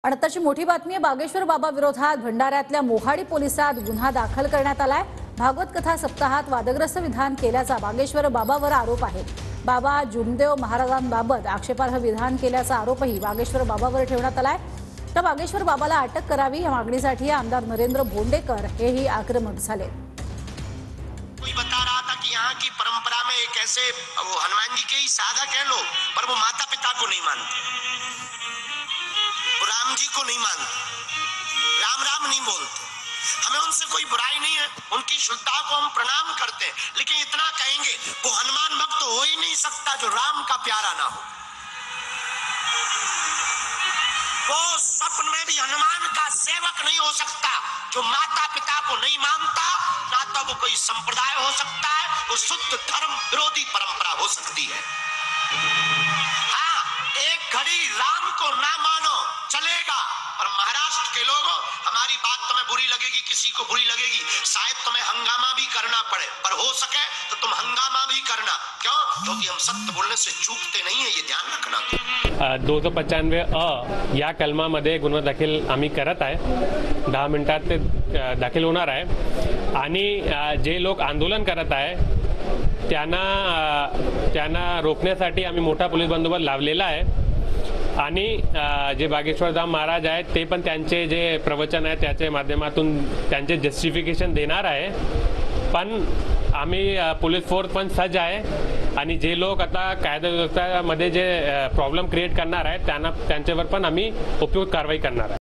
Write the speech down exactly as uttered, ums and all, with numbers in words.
आणि आताची मोठी बातमी आहे। बागेश्वर बाबा विरोधात भंडाऱ्यातल्या मोहाडी पोलिसात गुन्हा दाखल करण्यात आलाय। भागवत कथा सप्ताहात वादग्रस्त विधान केल्याचा बागेश्वर बाबावर आरोप आहे। बाबा जुमदेव महाराजांबाबत आक्षेपार्ह विधान केल्याचा आरोपही बागेश्वर बाबावर ठेवण्यात आलाय। तर बागेश्वर बाबाला अटक करावी या मागणीसाठी आमदार नरेंद्र भोंडेकर हेही आक्रमक झाले। कोई बता रहा था कि यहाँ की परंपरा में एक ऐसे वो हनुमान जी के ही साधक हैं लोग, पर वो माता पिता को नहीं मानते, वो राम जी को नहीं मानते, राम राम नहीं बोलते। हमें उनसे कोई बुराई नहीं है, उनकी शुद्धता को हम प्रणाम करते हैं, लेकिन इतना कहेंगे वो हनुमान भक्त हो ही नहीं सकता जो राम का प्यारा ना हो। वो स्वप्न में भी हनुमान का सेवक नहीं हो सकता जो माता पिता को नहीं मानता। ना तो वो कोई संप्रदाय हो सकता है, वो शुद्ध धर्म विरोधी परंपरा हो सकती है। हाँ, एक घड़ी राम को ना मानो चलेगा, पर महाराष्ट्र के लोगों हमारी बात तुम्हें बुरी लगेगी, किसी को बुरी लगेगी, शायद तुम्हें हंगामा भी करना पड़े, पर हो सके तो तुम हंगामा भी करना। क्यों? क्योंकि हम सत्य बोलने से चूकते नहीं है, ये ध्यान रखना। दोनशे पंच्याण्णव अ या कलमामध्ये गुन्हा दाखल आम्ही करत आहे। दहा मिनिटात ते दाखल होणार आहे आणि जे लोक आंदोलन करत आहे त्यांना त्यांना रोखण्यासाठी आम्ही मोठा पोलीस बंदोबस्त लावलेला आहे। आणि जे बागेश्वरधाम महाराज आहेत ते पण त्यांचे जे प्रवचन आहे त्याच्या माध्यमातून त्यांचे जस्टिफिकेशन देणार आहे। पण आम्ही पोलीस फोर्स पण सज्ज आहे आणि जे लोक आता कायदा व्यवस्थेमध्ये जे प्रॉब्लेम क्रिएट करणार आहेत त्यांना त्यांच्यावर पण आम्ही उपयुक्त कारवाई करणार आहे।